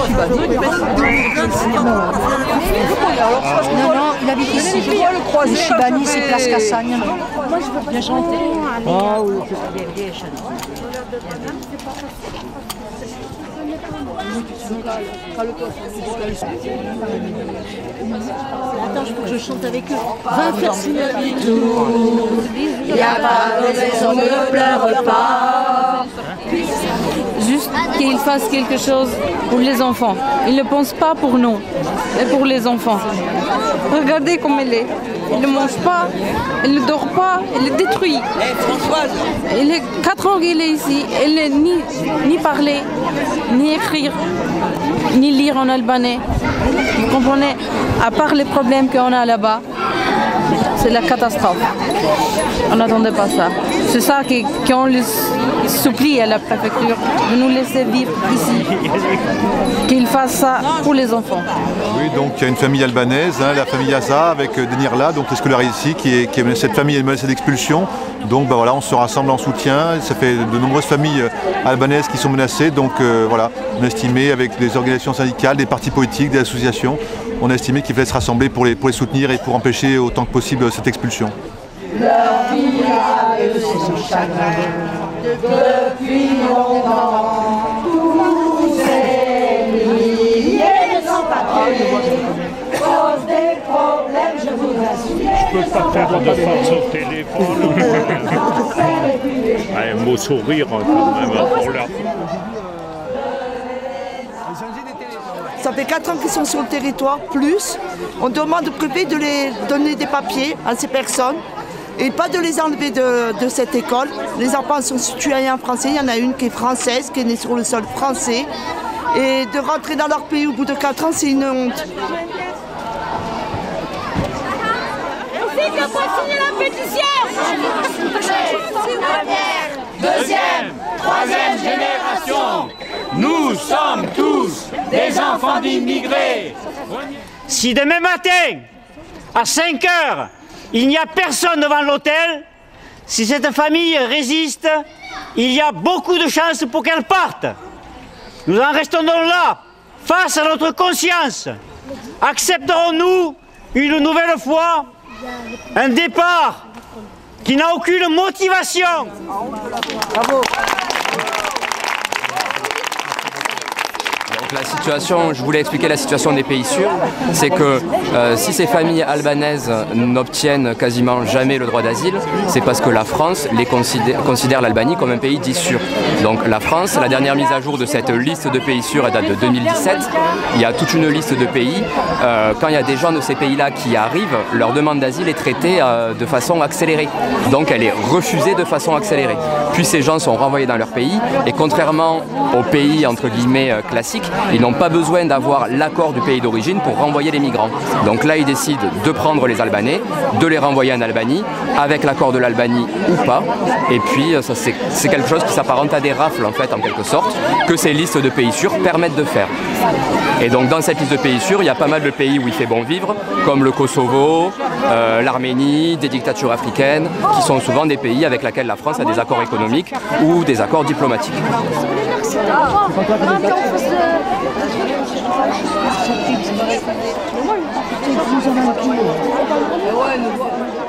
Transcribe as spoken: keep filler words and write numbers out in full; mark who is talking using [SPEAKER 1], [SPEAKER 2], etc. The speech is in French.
[SPEAKER 1] Non, non, il habite ici. Le Chibani, c'est place Cassagne. Moi, je veux bien chanter. Ah oui.
[SPEAKER 2] Attends, je faut que je chante avec eux. Va faire signer
[SPEAKER 3] il n'y a pas de raison, ne pleure pas.
[SPEAKER 4] Juste qu'ils fassent quelque chose pour les enfants. Ils ne pensent pas pour nous, mais pour les enfants. Regardez comme elle est. Elle ne mange pas, elle ne dort pas, elle est détruite. Elle est quatre ans qu'elle est ici. Elle n'est ni, ni parler, ni écrire, ni lire en albanais. Vous comprenez? À part les problèmes qu'on a là-bas, c'est la catastrophe. On n'attendait pas ça. C'est ça qu'on les supplie à la préfecture de nous laisser vivre ici. Qu'ils fassent ça pour les enfants.
[SPEAKER 5] Oui, donc il y a une famille albanaise, hein, la famille Asa avec Denirla, donc les scolaires ici, qui est, qui est cette famille est menacée d'expulsion. Donc bah, voilà, on se rassemble en soutien. Ça fait de nombreuses familles albanaises qui sont menacées. Donc euh, voilà, on a estimé avec des organisations syndicales, des partis politiques, des associations, on a estimé qu'il fallait se rassembler pour les, pour les soutenir et pour empêcher autant que possible cette expulsion.
[SPEAKER 3] Leur vie a son chagrin depuis longtemps. Tous ces milliers de sans-papiers causent des problèmes, je vous assure.
[SPEAKER 6] Je peux pas faire de force au téléphone. Un mot sourire quand même pour leur.
[SPEAKER 7] Ça fait quatre ans qu'ils sont sur le territoire, plus. On demande au préfet de les donner des papiers à ces personnes et pas de les enlever de, de cette école. Les enfants sont citoyens français, il y en a une qui est française, qui est née sur le sol français. Et de rentrer dans leur pays au bout de quatre ans, c'est une honte.
[SPEAKER 3] C'est que pour signer la pétition. Première, deuxième, troisième génération. Nous sommes tous des enfants d'immigrés.
[SPEAKER 8] Si demain matin, à cinq heures, il n'y a personne devant l'hôtel, si cette famille résiste, il y a beaucoup de chances pour qu'elle parte. Nous en restons donc là, face à notre conscience. Accepterons-nous, une nouvelle fois, un départ qui n'a aucune motivation?
[SPEAKER 9] Bravo. La situation, je voulais expliquer la situation des pays sûrs, c'est que euh, si ces familles albanaises n'obtiennent quasiment jamais le droit d'asile, c'est parce que la France les considère, considère l'Albanie comme un pays dit sûr. Donc la France, la dernière mise à jour de cette liste de pays sûrs, elle date de deux mille dix-sept. Il y a toute une liste de pays. Euh, quand il y a des gens de ces pays-là qui arrivent, leur demande d'asile est traitée euh, de façon accélérée. Donc elle est refusée de façon accélérée. Puis ces gens sont renvoyés dans leur pays et contrairement aux pays entre guillemets euh, classiques, ils n'ont pas besoin d'avoir l'accord du pays d'origine pour renvoyer les migrants. Donc là, ils décident de prendre les Albanais, de les renvoyer en Albanie, avec l'accord de l'Albanie ou pas. Et puis, ça, c'est, c'est quelque chose qui s'apparente à des rafles, en fait, en quelque sorte, que ces listes de pays sûrs permettent de faire. Et donc, dans cette liste de pays sûrs, il y a pas mal de pays où il fait bon vivre, comme le Kosovo, euh, l'Arménie, des dictatures africaines, qui sont souvent des pays avec lesquels la France a des accords économiques ou des accords diplomatiques.
[SPEAKER 1] Vous en avez